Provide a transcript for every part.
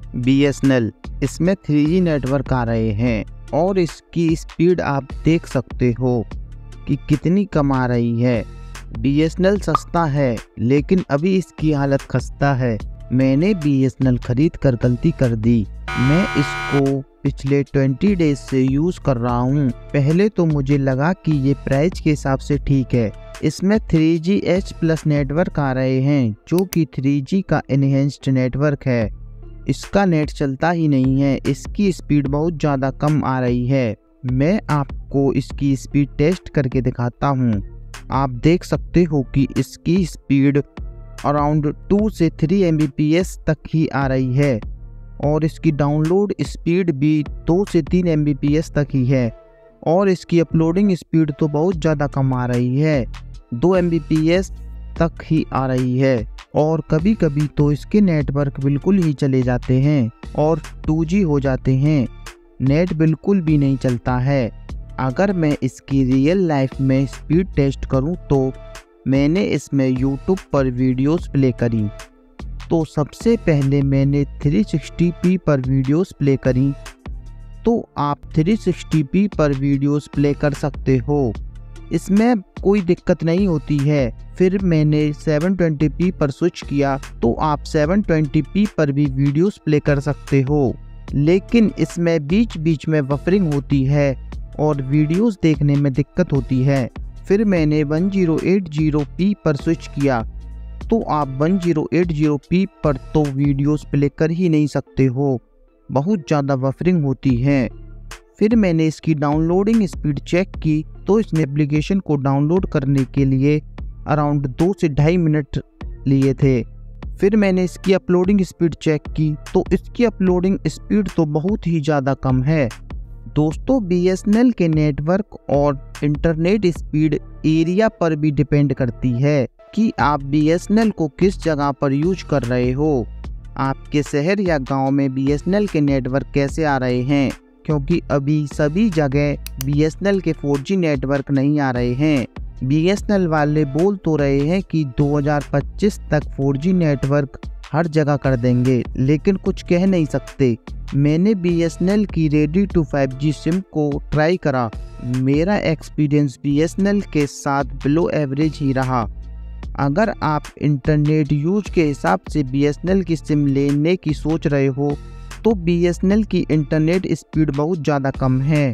BSNL, इसमें 3G network आ रहे हैं और इसकी स्पीड आप देख सकते हो कि कितनी कम आ रही है। BSNL सस्ता है लेकिन अभी इसकी हालत खस्ता है। मैंने BSNL खरीद कर गलती कर दी। मैं इसको पिछले 20 डेज से यूज़ कर रहा हूँ। पहले तो मुझे लगा कि ये प्राइस के हिसाब से ठीक है। इसमें 3GH+ नेटवर्क आ रहे हैं जो कि 3G का एनहेंस्ड नेटवर्क है। इसका नेट चलता ही नहीं है, इसकी स्पीड बहुत ज़्यादा कम आ रही है। मैं आपको इसकी स्पीड टेस्ट करके दिखाता हूँ। आप देख सकते हो कि इसकी स्पीड अराउंड 2 से 3 Mbps तक ही आ रही है और इसकी डाउनलोड स्पीड भी 2 से 3 Mbps तक ही है और इसकी अपलोडिंग स्पीड तो बहुत ज़्यादा कम आ रही है, 2 Mbps तक ही आ रही है और कभी कभी तो इसके नेटवर्क बिल्कुल ही चले जाते हैं और 2G हो जाते हैं, नेट बिल्कुल भी नहीं चलता है। अगर मैं इसकी रियल लाइफ में स्पीड टेस्ट करूं तो मैंने इसमें YouTube पर वीडियोस प्ले करी तो सबसे पहले मैंने 360p पर वीडियोस प्ले करी, तो आप 360p पर वीडियोस प्ले कर सकते हो, इसमें कोई दिक्कत नहीं होती है। फिर मैंने 720p पर स्विच किया तो आप 720p पर भी वीडियोस प्ले कर सकते हो, लेकिन इसमें बीच बीच में बफरिंग होती है और वीडियोस देखने में दिक्कत होती है। फिर मैंने 1080p पर स्विच किया तो आप 1080p पर तो वीडियोस प्ले कर ही नहीं सकते हो, बहुत ज़्यादा बफरिंग होती है। फिर मैंने इसकी डाउनलोडिंग स्पीड चेक की तो इसने एप्लीकेशन को डाउनलोड करने के लिए अराउंड 2 से 2.5 मिनट लिए थे। फिर मैंने इसकी अपलोडिंग स्पीड चेक की तो इसकी अपलोडिंग स्पीड तो बहुत ही ज़्यादा कम है। दोस्तों, BSNL के नेटवर्क और इंटरनेट स्पीड एरिया पर भी डिपेंड करती है कि आप BSNL को किस जगह पर यूज कर रहे हो। आपके शहर या गांव में BSNL के नेटवर्क कैसे आ रहे हैं, क्योंकि अभी सभी जगह BSNL के 4G नेटवर्क नहीं आ रहे हैं। BSNL वाले बोल तो रहे हैं कि 2025 तक 4G नेटवर्क हर जगह कर देंगे, लेकिन कुछ कह नहीं सकते। मैंने BSNL की रेडी टू 5G सिम को ट्राई करा। मेरा एक्सपीरियंस BSNL के साथ बिलो एवरेज ही रहा। अगर आप इंटरनेट यूज के हिसाब से BSNL की सिम लेने की सोच रहे हो तो BSNL की इंटरनेट स्पीड बहुत ज़्यादा कम है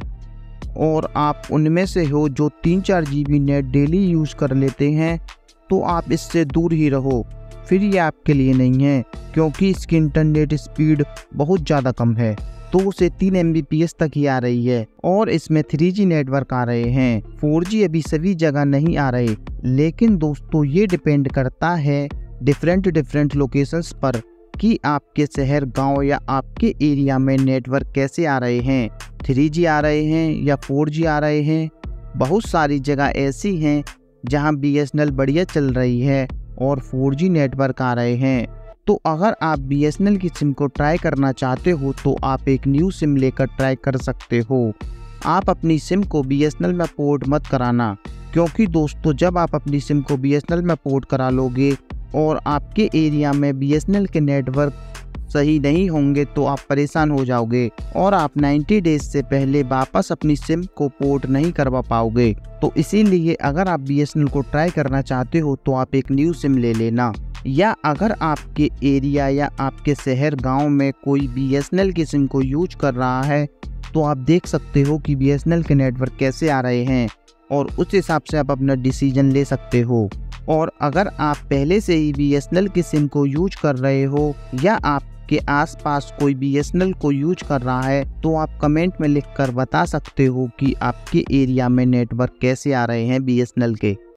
और आप उनमें से हो जो 3-4 GB नेट डेली यूज़ कर लेते हैं तो आप इससे दूर ही रहो। फिर ये आपके लिए नहीं है, क्योंकि इसकी इंटरनेट स्पीड बहुत ज़्यादा कम है, 2 से 3 Mbps तक ही आ रही है और इसमें 3G नेटवर्क आ रहे हैं। 4G अभी सभी जगह नहीं आ रहे, लेकिन दोस्तों ये डिपेंड करता है डिफरेंट लोकेशंस पर कि आपके शहर, गांव या आपके एरिया में नेटवर्क कैसे आ रहे हैं, 3G आ रहे हैं या 4G आ रहे हैं। बहुत सारी जगह ऐसी हैं जहां BSNL बढ़िया चल रही है और 4G नेटवर्क आ रहे हैं। तो अगर आप BSNL की सिम को ट्राई करना चाहते हो तो आप एक न्यू सिम लेकर ट्राई कर सकते हो। आप अपनी सिम को BSNL में पोर्ट मत कराना, क्योंकि दोस्तों जब आप अपनी सिम को BSNL में पोर्ट करा लोगे और आपके एरिया में BSNL के नेटवर्क सही नहीं होंगे तो आप परेशान हो जाओगे और आप 90 डेज से पहले वापस अपनी सिम को पोर्ट नहीं करवा पाओगे। तो इसीलिए अगर आप BSNL को ट्राई करना चाहते हो तो आप एक न्यू सिम ले लेना। या अगर आपके एरिया या आपके शहर, गांव में कोई BSNL की सिम को यूज कर रहा है तो आप देख सकते हो कि BSNL के नेटवर्क कैसे आ रहे हैं और उस हिसाब से आप अपना डिसीजन ले सकते हो। और अगर आप पहले से ही BSNL की सिम को यूज कर रहे हो या आपके आसपास कोई BSNL को यूज कर रहा है तो आप कमेंट में लिखकर बता सकते हो कि आपके एरिया में नेटवर्क कैसे आ रहे हैं BSNL के।